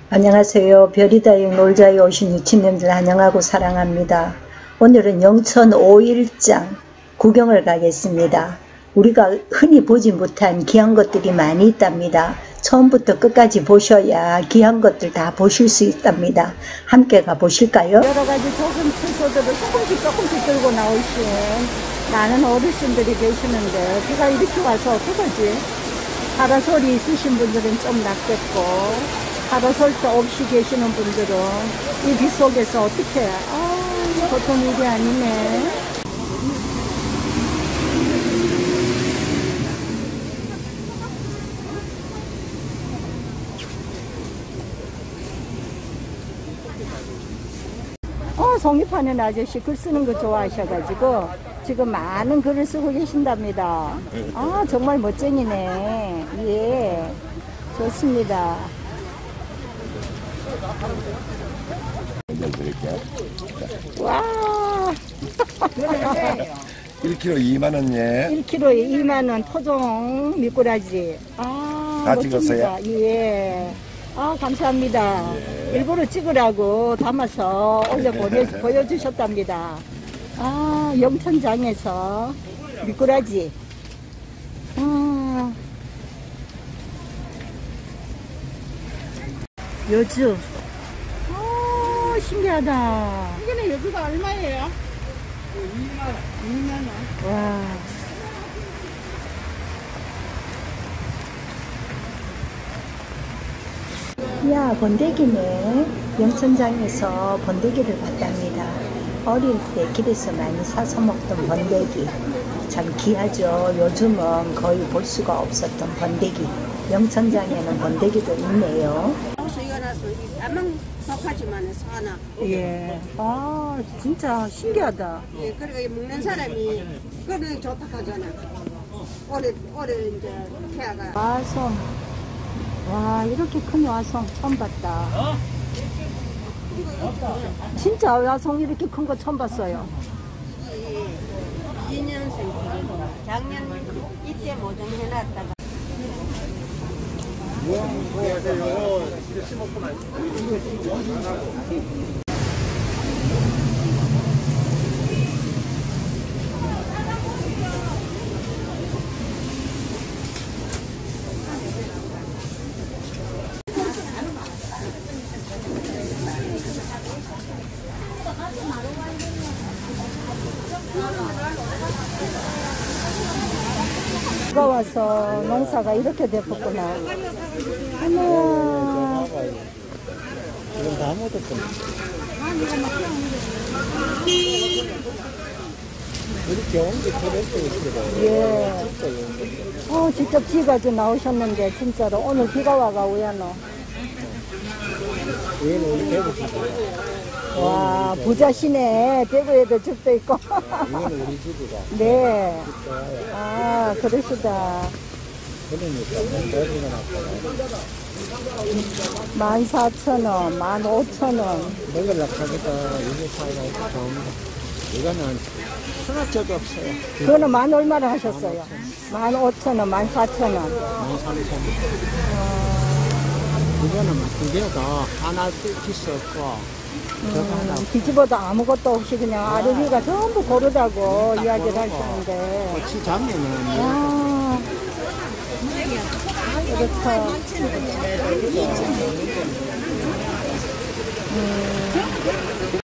안녕하세요. 별이다육 놀자에 오신 유치님들 환영하고 사랑합니다. 오늘은 영천 5일장 구경을 가겠습니다. 우리가 흔히 보지 못한 귀한 것들이 많이 있답니다. 처음부터 끝까지 보셔야 귀한 것들 다 보실 수 있답니다. 함께 가보실까요? 여러 가지 조금 채소들을 조금씩 들고 나오신 많은 어르신들이 계시는데 비가 이렇게 와서 어떡하지? 파라솔이 있으신 분들은 좀 낫겠고 파라솔도 없이 계시는 분들은 이 비 속에서 어떻게 보통 일이 아니네. 성립하는 아저씨 글 쓰는 거 좋아하셔가지고 지금 많은 글을 쓰고 계신답니다. 정말 멋쟁이네. 예, 좋습니다. 와. 1kg 2만원 예. 1kg에 2만원 토종 미꾸라지. 다 찍었어요? 예. 감사합니다. 예. 일부러 찍으라고 담아서 올려 보여주셨답니다. 영천장에서 미꾸라지. 여주. 신기하다. 이거는 여주가 얼마예요? 2만원. 와. 야, 번데기네. 영천장에서 번데기를 봤답니다. 어릴 때 길에서 많이 사서 먹던 번데기. 참 귀하죠. 요즘은 거의 볼 수가 없었던 번데기. 영천장에는 번데기도 있네요. 안망박하지만 사나. 예. 진짜 신기하다. 예, 그리고 먹는 사람이 그래 좋다 하잖아. 올해 이제 태아가. 와송. 와, 이렇게 큰 와송 처음 봤다. 진짜 와송 이렇게 큰 거 처음 봤어요. 2년생 작년 이때 모종해놨다가. 비가 와서 농사가 이렇게 됐구나. 어머. 이건 다 묻었구나. 이렇게 온게 그랬어요. 예. 직접 지가지고 나오셨는데 진짜로 오늘 비가 와가 우야노. 얘는 우리 대구 집이야. 와, 부자시네. 대구에도 집도 있고. 얘는 우리 집이다. 네. 그러시다. 그러니까 뭔가 났다. 14,000원, 15,000원. 먹으려고 하니까 이게 사이가 좋은데 이거는 하나짜도 없어요. 그거는 만 얼마나 하셨어요? 15,000원, 14,000원. 13,000원. 이거는 두 개도 하나 피스 없고 뒤집어도 아무것도 없이 그냥 아르비가 전부 고르다고 이야기를 하시는데. 같이 잡으면은 그렇죠.